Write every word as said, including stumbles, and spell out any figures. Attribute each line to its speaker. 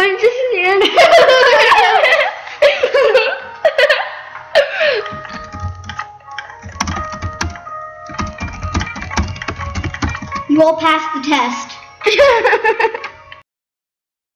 Speaker 1: going to stand. You all passed the test.